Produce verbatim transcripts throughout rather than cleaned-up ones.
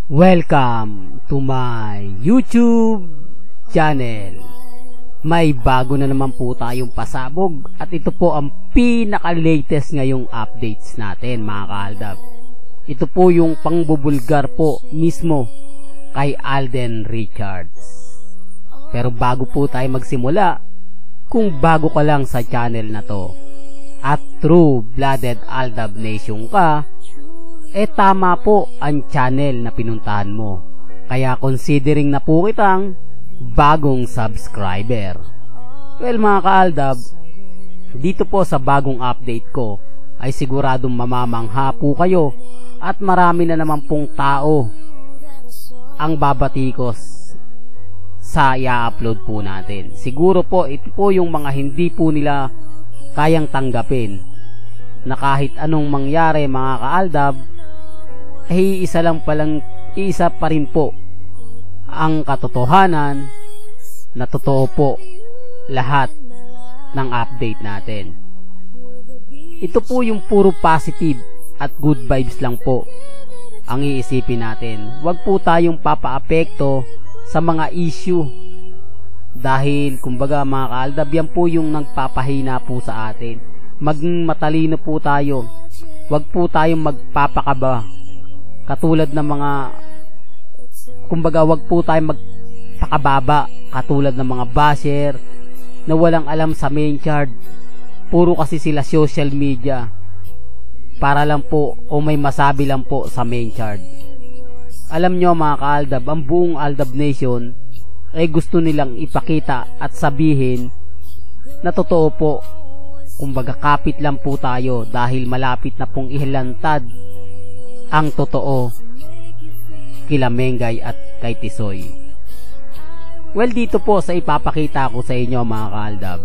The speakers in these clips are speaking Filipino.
Welcome to my YouTube channel. May bago na naman po tayong pasabog at ito po ang pinaka-latest ngayong updates natin, mga kaaldab. Ito po yung pangbubulgar po mismo kay Alden Richards. Pero bago po tayo magsimula, kung bago ka lang sa channel na to at true-blooded Aldab Nation ka, eh tama po ang channel na pinuntahan mo. Kaya considering na po kitang bagong subscriber. Well, mga kaaldab, dito po sa bagong update ko ay siguradong mamamangha po kayo at marami na naman pong tao ang babatikos sa i-upload po natin. Siguro po ito po yung mga hindi po nila kayang tanggapin na kahit anong mangyari, mga kaaldab, ay isa lang palang isa pa rin po ang katotohanan na totoo po lahat ng update natin. Ito po yung puro positive at good vibes lang po ang iisipin natin. Huwag po tayong papaapekto sa mga issue dahil kumbaga, mga kaaldab, yan po yung nagpapahina po sa atin. Maging matalino po tayo. Huwag po tayong magpapakaba. Katulad ng mga kumbaga, wag po tayong magpakababa katulad ng mga basher na walang alam sa main chart. Puro kasi sila social media para lang po o may masabi lang po sa main chart. Alam nyo, mga kaaldab, ang buong Aldab Nation ay gusto nilang ipakita at sabihin na totoo po. Kumbaga, kapit lang po tayo dahil malapit na pong ihilantad ang totoo kila Mengay at kay Tisoy. Well, dito po sa ipapakita ko sa inyo, mga kaaldab,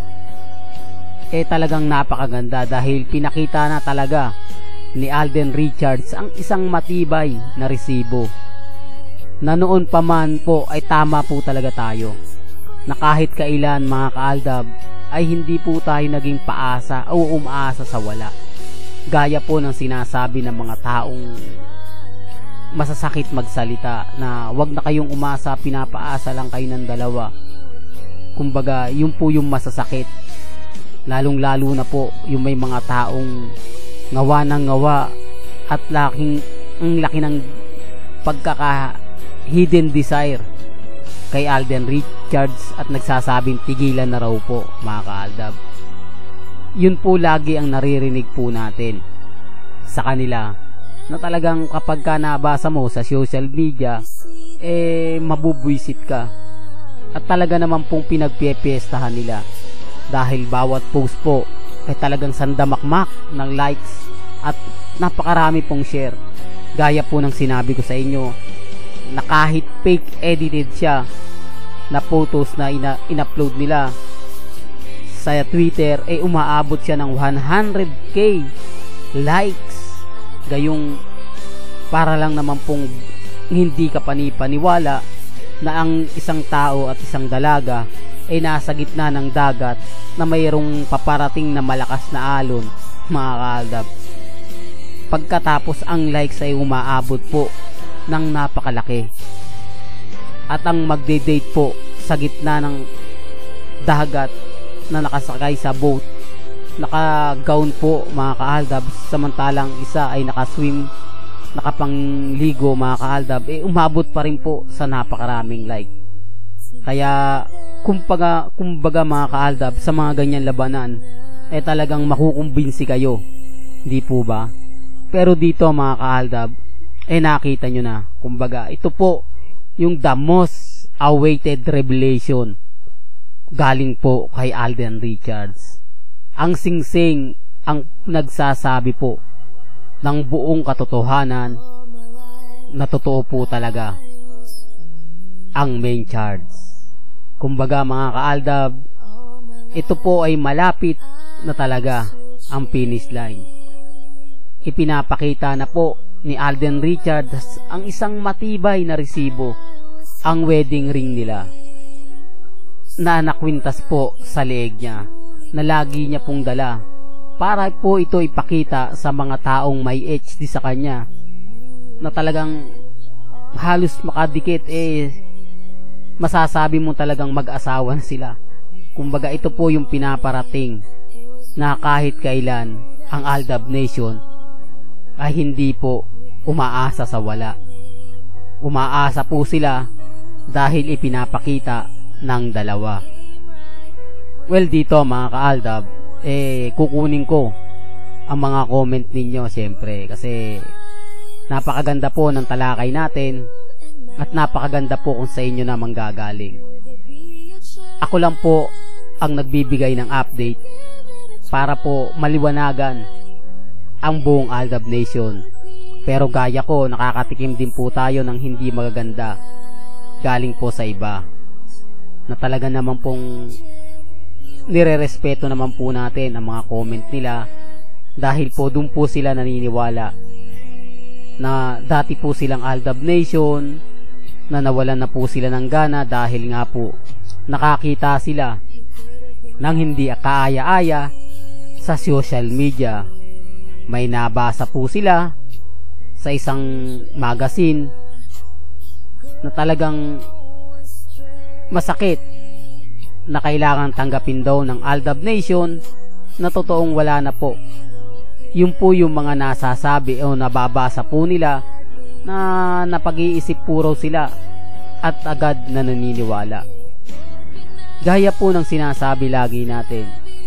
eh talagang napakaganda dahil pinakita na talaga ni Alden Richards ang isang matibay na resibo na noon pa man po ay tama po talaga tayo na kahit kailan, mga kaaldab, ay hindi po tayo naging paasa o umaasa sa wala. Gaya po ng sinasabi ng mga taong masasakit magsalita na wag na kayong umasa, pinapaasa lang kayo ng dalawa. Kumbaga, yun po yung masasakit. Lalong lalo na po yung may mga taong ngawa ng ngawa at laking, ang laki ng pagkaka hidden desire kay Alden Richards at nagsasabing tigilan na raw po, mga kaaldab. Yun po lagi ang naririnig po natin sa kanila na talagang kapag ka nabasa mo sa social media, eh mabubwisit ka at talaga naman pong pinagpipiestahan nila dahil bawat post po ay talagang sandamakmak ng likes at napakarami pong share. Gaya po ng sinabi ko sa inyo na kahit fake edited siya na photos na ina in-upload nila sa Twitter, ay eh, umaabot siya ng one hundred K likes. Gayong para lang naman pong hindi ka panipaniwala na ang isang tao at isang dalaga ay nasa gitna ng dagat na mayroong paparating na malakas na alon, mga kaaldab. Pagkatapos ang likes ay umaabot po ng napakalaki. At ang magde-date po sa gitna ng dagat na nakasakay sa boat, naka-gown po, mga kaaldab, samantalang isa ay naka-swim, nakapangligo, mga kaaldab, eh umabot pa rin po sa napakaraming like. Kaya kumbaga, kumbaga mga kaaldab, sa mga ganyan labanan eh talagang makukumbinsi kayo, di po ba? Pero dito, mga kaaldab, eh nakita nyo na, kumbaga ito po yung the most awaited revelation galing po kay Alden Richards. Ang singsing ang nagsasabi po ng buong katotohanan na totoo po talaga ang main charts. Kumbaga, mga kaaldab, ito po ay malapit na talaga ang finish line. Ipinapakita na po ni Alden Richards ang isang matibay na resibo, ang wedding ring nila na nakwintas po sa leeg niya na lagi niya pong dala para po ito ipakita sa mga taong may H D sa kanya na talagang halos makadikit, eh masasabi mo talagang mag-asawa na sila. Kumbaga ito po yung pinaparating na kahit kailan ang Aldab Nation ay hindi po umaasa sa wala. Umaasa po sila dahil ipinapakita ng dalawa. Well, dito mga ka-Aldab, eh kukunin ko ang mga comment ninyo siyempre kasi napakaganda po ng talakay natin at napakaganda po kung sa inyo na manggagaling. Ako lang po ang nagbibigay ng update para po maliwanagan ang buong Aldab Nation. Pero gaya ko, nakakatikim din po tayo ng hindi magaganda galing po sa iba na talaga naman pong nire-respeto naman po natin ang mga comment nila dahil po dun po sila naniniwala na dati po silang Aldab Nation, na nawalan na po sila ng gana dahil nga po nakakita sila ng hindi kaaya-aya sa social media. May nabasa po sila sa isang magazine na talagang masakit na kailangan tanggapin daw ng Aldab Nation na totoong wala na po. Yun po yung mga nasasabi o nababasa po nila na napag-iisip po raw sila at agad na naniniwala. Gaya po ng sinasabi lagi natin,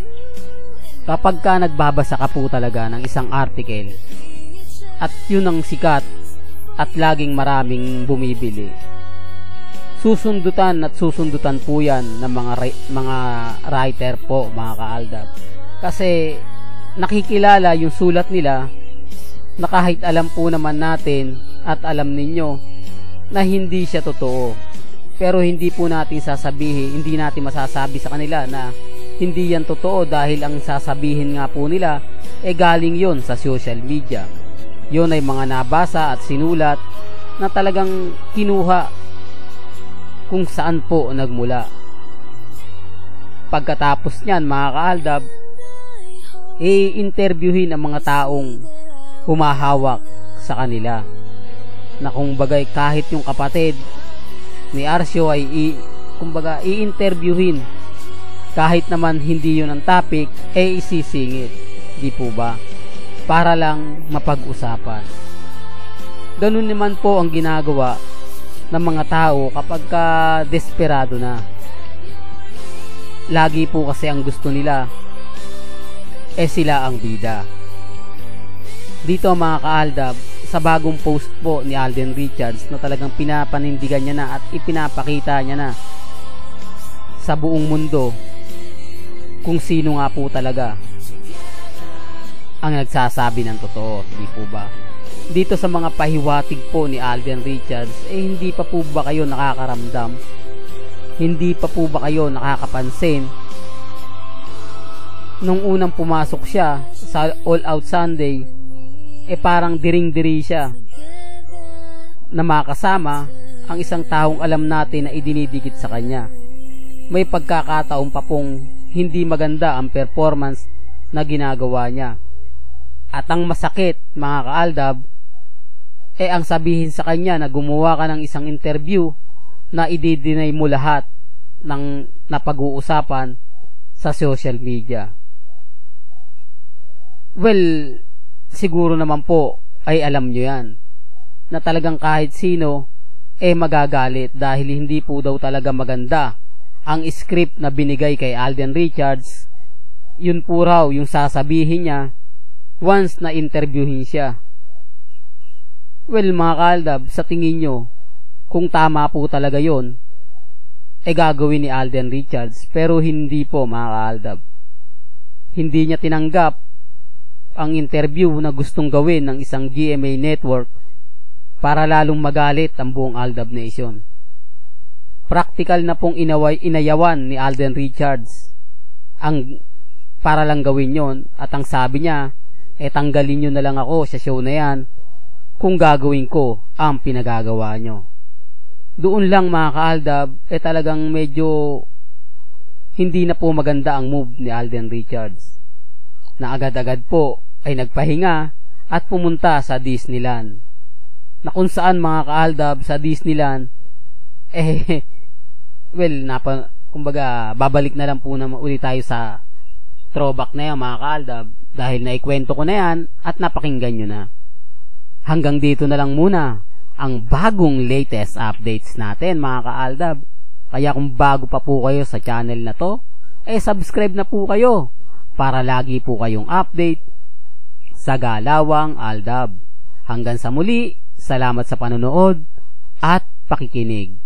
kapag ka nagbabasa ka po talaga ng isang article at yun ang sikat at laging maraming bumibili, susundutan at susundutan po yan ng mga mga writer po mga ka-Aldab, kasi nakikilala yung sulat nila na kahit alam po naman natin at alam ninyo na hindi siya totoo, pero hindi po natin sasabihin, hindi natin masasabi sa kanila na hindi yan totoo dahil ang sasabihin nga po nila eh galing yon sa social media. Yun ay mga nabasa at sinulat na talagang kinuha kung saan po nagmula. Pagkatapos niyan mga ka-Aldab, i-interviewin ang mga taong humahawak sa kanila, na kung bagay kahit yung kapatid ni Arcio ay i, kumbaga i-interviewin kahit naman hindi yun ang topic, eh isisingit, di po ba? Para lang mapag-usapan. Ganun naman po ang ginagawa ng mga tao kapag ka desperado na. Lagi po kasi ang gusto nila eh sila ang bida. Dito mga ka-Aldab, sa bagong post po ni Alden Richards na talagang pinapanindigan niya na at ipinapakita niya na sa buong mundo kung sino nga po talaga ang nagsasabi ng totoo, di po ba? Dito sa mga pahiwatig po ni Alden Richards, eh hindi pa po ba kayo nakakaramdam? Hindi pa po ba kayo nakakapansin? Nung unang pumasok siya sa All Out Sunday, eh parang diring-diri siya na makasama ang isang taong alam natin na idinidikit sa kanya. May pagkakataon pa pong hindi maganda ang performance na ginagawa niya. At ang masakit mga ka-Aldab, eh ang sabihin sa kanya na gumawa ka ng isang interview na i-deny mo lahat ng napag-uusapan sa social media. Well, siguro naman po ay alam nyo yan na talagang kahit sino eh magagalit dahil hindi po daw talaga maganda ang script na binigay kay Alden Richards. Yun po raw yung sasabihin niya once na interviewin siya. Well mga ka-Aldab, sa tingin nyo kung tama po talaga yon, eh gagawin ni Alden Richards, pero hindi po mga ka-Aldab. Hindi niya tinanggap ang interview na gustong gawin ng isang G M A network para lalong magalit ang buong Aldab Nation. Practical na pong inaway, inayawan ni Alden Richards ang para lang gawin yon, at ang sabi niya, eh tanggalin nyo na lang ako sa show na yan kung gagawin ko ang pinagagawa nyo. Doon lang mga ka-Aldab, eh talagang medyo hindi na po maganda ang move ni Alden Richards, na agad-agad po ay nagpahinga at pumunta sa Disneyland. na kung saan mga kaaldab sa Disneyland eh well napa kumbaga babalik na lang po na ulit tayo sa throwback na yan mga kaaldab dahil naikwento ko na yan at napakinggan nyo na. Hanggang dito na lang muna ang bagong latest updates natin mga kaaldab. Kaya kung bago pa po kayo sa channel na to, eh subscribe na po kayo para lagi po kayong update sa Galawang Aldab. Hanggang sa muli, salamat sa panonood at pakikinig.